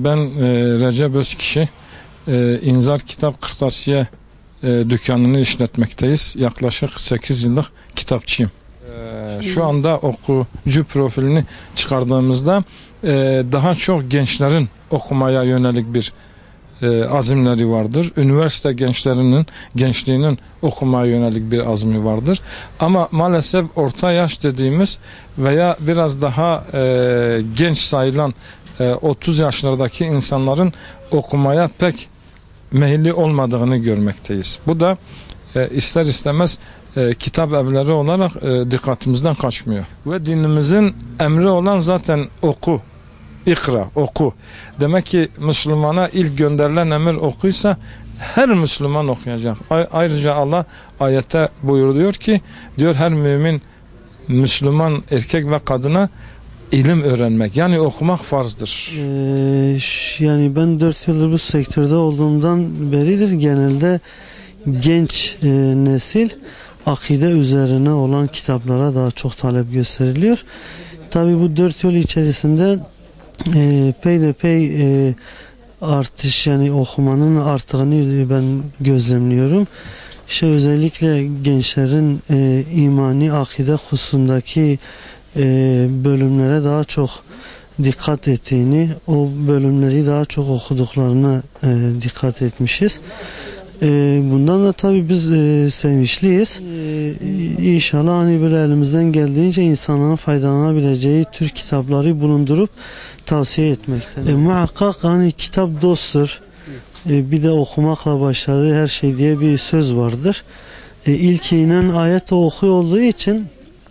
Ben Recep Özkişi, İnzar Kitap Kırtasiye dükkanını işletmekteyiz. Yaklaşık 8 yıllık kitapçıyım. Şu anda okuyucu profilini çıkardığımızda daha çok gençlerin okumaya yönelik bir azimleri vardır. Üniversite gençliğinin okumaya yönelik bir azmi vardır. Ama maalesef orta yaş dediğimiz veya biraz daha genç sayılan 30 yaşlardaki insanların okumaya pek meyilli olmadığını görmekteyiz. Bu da ister istemez kitap evleri olarak dikkatimizden kaçmıyor. Ve dinimizin emri olan zaten oku, ikra, oku. Demek ki Müslümana ilk gönderilen emir okuysa her Müslüman okuyacak. Ayrıca Allah ayette buyuruyor ki, diyor her mümin Müslüman erkek ve kadına ilim öğrenmek, yani okumak farzdır. Yani ben 4 yıldır bu sektörde olduğumdan beridir genelde genç nesil akide üzerine olan kitaplara daha çok talep gösteriliyor. Tabi bu 4 yıl içerisinde peyderpey artış, yani okumanın arttığını ben gözlemliyorum. Özellikle gençlerin imani akide hususundaki bölümlere daha çok dikkat ettiğini, o bölümleri daha çok okuduklarına dikkat etmişiz. Bundan da tabii biz sevinçliyiz. İnşallah hani böyle elimizden geldiğince insanların faydalanabileceği tür kitapları bulundurup tavsiye etmekten. Muhakkak hani kitap dosttur. Bir de okumakla başladığı her şey diye bir söz vardır. İlk inen ayet okuyor olduğu için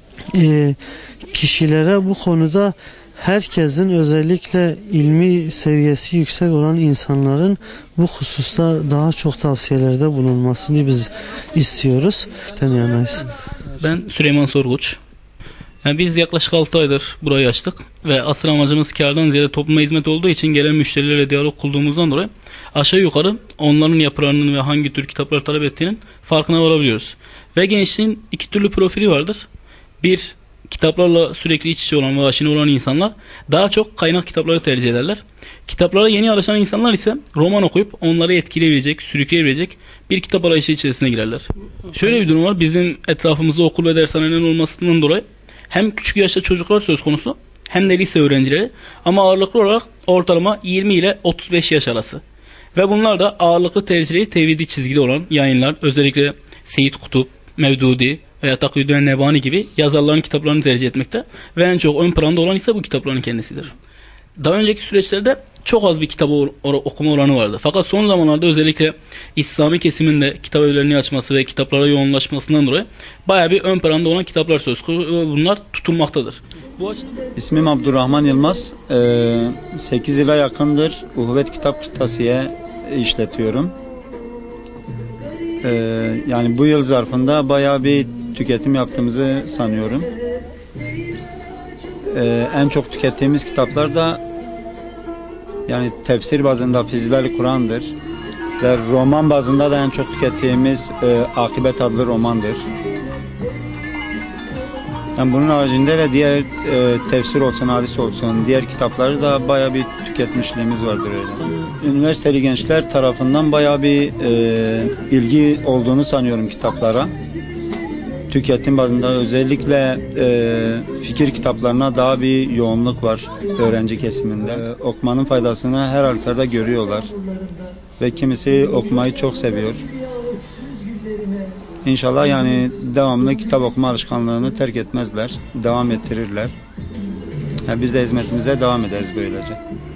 kişilere bu konuda herkesin, özellikle ilmi seviyesi yüksek olan insanların bu hususta daha çok tavsiyelerde bulunmasını biz istiyoruz. Yanayız. Ben Süleyman Sorguç. Yani biz yaklaşık 6 aydır burayı açtık ve asıl amacımız kârdan ziyade topluma hizmet olduğu için gelen müşterilerle diyalog kurduğumuzdan dolayı aşağı yukarı onların yapılarının ve hangi tür kitapları talep ettiğinin farkına varabiliyoruz. Ve gençliğin iki türlü profili vardır. Bir, kitaplarla sürekli iç içe olan ve aşina olan insanlar daha çok kaynak kitapları tercih ederler. Kitaplara yeni alışan insanlar ise roman okuyup onları etkileyebilecek, sürükleyebilecek bir kitap arayışı içerisine girerler. Şöyle bir durum var. Bizim etrafımızda okul ve dershanelerin olmasından dolayı hem küçük yaşta çocuklar söz konusu hem de lise öğrencileri, ama ağırlıklı olarak ortalama 20 ile 35 yaş arası. Ve bunlar da ağırlıklı tercihleri tevhidi çizgili olan yayınlar, özellikle Seyyid Kutup, Mevdudi veya Takiyüddin Nebani gibi yazarların kitaplarını tercih etmekte ve en çok ön planda olan ise bu kitapların kendisidir. Daha önceki süreçlerde çok az bir kitap okuma oranı vardı. Fakat son zamanlarda özellikle İslami kesimin de kitap evlerini açması ve kitaplara yoğunlaşmasından dolayı bayağı bir ön planda olan kitaplar söz konusu ve bunlar tutulmaktadır. İsmim Abdurrahman Yılmaz. 8 yıla yakındır Uhuvvet Kitap Kırtasiye işletiyorum. Yani bu yıl zarfında bayağı bir tüketim yaptığımızı sanıyorum. En çok tükettiğimiz kitaplar da yani tefsir bazında Fizilal-i Kur'an'dır. Ve roman bazında da en çok tükettiğimiz Akibet adlı romandır. Yani bunun haricinde de diğer tefsir olsun, hadis olsun, diğer kitapları da bayağı bir tüketmişliğimiz vardır öyle. Üniversiteli gençler tarafından bayağı bir ilgi olduğunu sanıyorum kitaplara. Tüketim bazında özellikle fikir kitaplarına daha bir yoğunluk var öğrenci kesiminde. Okumanın faydasını her halükarda görüyorlar ve kimisi okumayı çok seviyor. İnşallah yani devamlı kitap okuma alışkanlığını terk etmezler, devam ettirirler. Yani biz de hizmetimize devam ederiz böylece.